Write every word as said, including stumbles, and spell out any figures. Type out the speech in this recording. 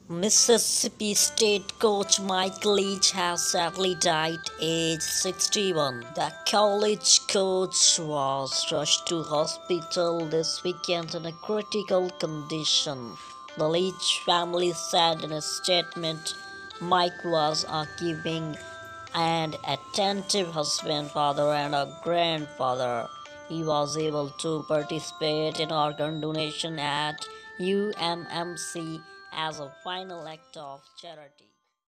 Mississippi State coach Mike Leach has sadly died aged sixty-one. The college coach was rushed to hospital this weekend in a critical condition. The Leach family said in a statement, Mike was a giving and attentive husband, father, and a grandfather. He was able to participate in organ donation at U M M C as a final act of charity.